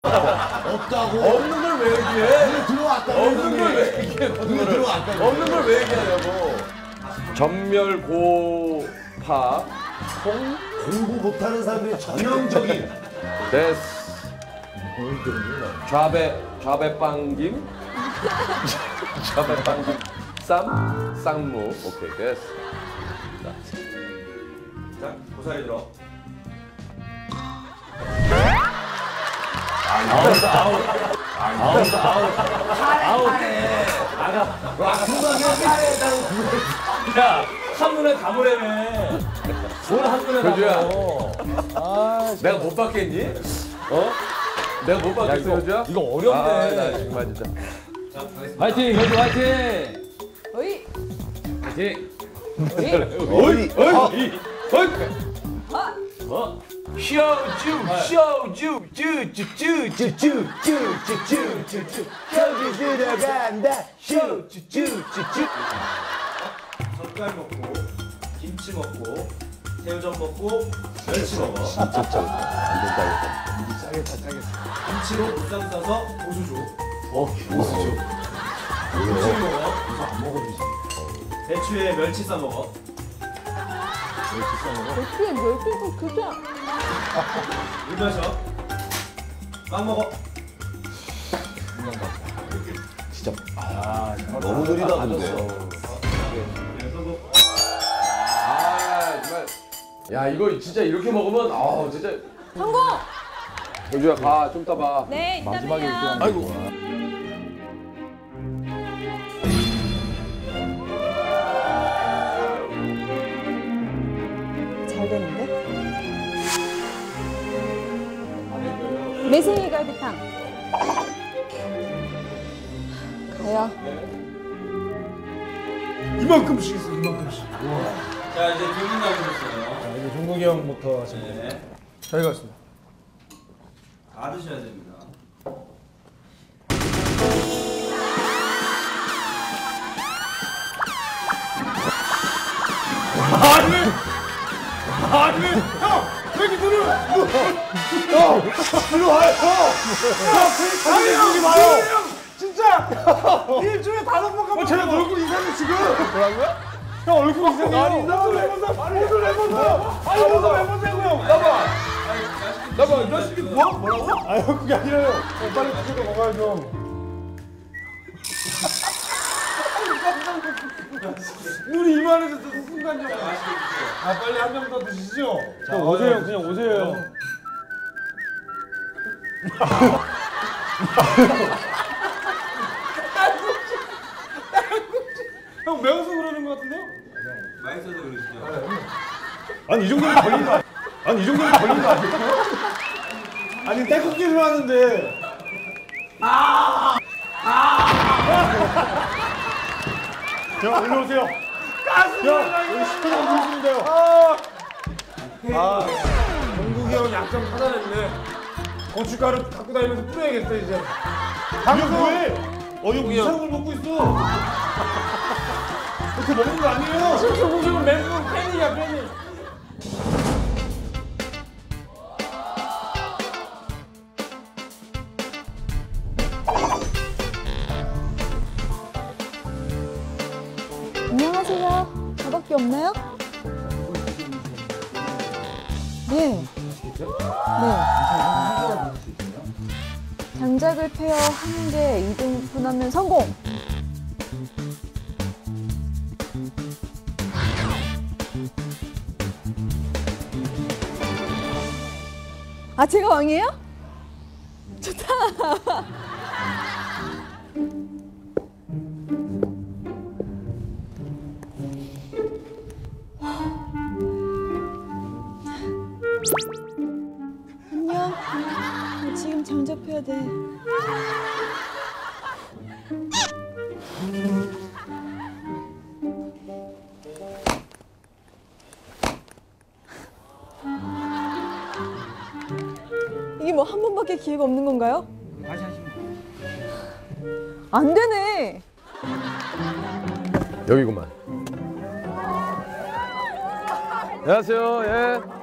없다고. 없는 걸 왜 얘기해? 눈에 들어왔다고. 없는 걸 왜 얘기해? 눈에 들어왔다고. 없는 걸 왜 얘기하냐고. 전멸고파 공부 못하는 사람들의 전형적인. 데스 좌배빵김 좌배빵김 쌈무 오케이 데스. 자 고사리 들어. 야, 한눈에 담으래매. 뭘 한눈에 담어? 아, 내가 못 받겠니? 어? 내가 못 받겠어, 효주야? 이거 어렵네. 아, 나 정말 진짜. 화이팅, 효주 화이팅. 어이. 화이팅. 어이, 어이, 어이. 쇼주, 쭈쭈쭈쭈쭈쭈쭈쭈쭈쭈쭈 여기 들어간다. 쭈쭈쭈쭈쭈. 젓갈 먹고, 김치 먹고, 새우젓 먹고, 멸치 먹어. 안 된다. 김치로 무쌈 싸서 고수 줘. 고수 줘. 김치 먹어. 고수 안 먹어도 되지. 배추에 멸치 싸 먹어. 어떻게 멸치도 그자? 물 마셔. 빵 먹어. 진짜. 너무 느리다 근데. 아 정말. 야 이거 진짜 이렇게 먹으면 아 진짜. 성공! 효주야 가 좀 이따 봐. 네, 이따 마지막에 봬요. 이렇게 아이고. 잘 되는데? 매생이 갈비탕. 가요. 이만큼씩 있어, 이만큼씩. 자 이제 두분 남으셨어요. 이제 종국이 형부터 하시면 돼요. 네. 저희가 왔습니다. 다 드셔야 됩니다. 아니, 형! 여기 눈을! 형! 일로 와요, 형! 아니, 여기 마요! 진짜! 일주일에 5번 가면 제 얼굴 이상해, 지금! 뭐라고요? 형 얼굴 이상해요! 옷을 해보세요! 아니, 옷을 해보세요! 나봐! 이 자식이 뭐라고? 아유, 그게 아니라요! 빨리 드시고 먹어야죠. 눈이 이만해졌어, 순간적으로. 아, 빨리 한 명 더 드시죠. 자, 오세요. 그냥 오세요. 형 매워서 그러는 것 같은데요? 맛있어서 그러시죠. 아니, 이 정도면 걸린 거 아니, 이 정도면 걸린 거 아니에요? 아니, 딸꾹질을 하는데. 형, 올라오세요. 형, 여기 시끄러운 거 보이시는데요. 종국이 형 약점 찾아냈네. 고춧가루 갖고 다니면서 뿌려야겠어, 이제. 방금 뭐해? 이거 이상한 걸 먹고 있어. 이렇게 먹는 거 아니에요? 종국이 형은 멘붕 팬이야, 팬이. 안녕하세요. 저밖에 없나요? 네. 네. 장작을 패어 한 개 2등분하면 성공! 아, 제가 왕이에요? 좋다! 안녕. 나 지금 장작 펴야 돼. 이게 뭐 한 번밖에 기회가 없는 건가요? 다시 하시면 안 되네. 여기구만. 안녕하세요. 예.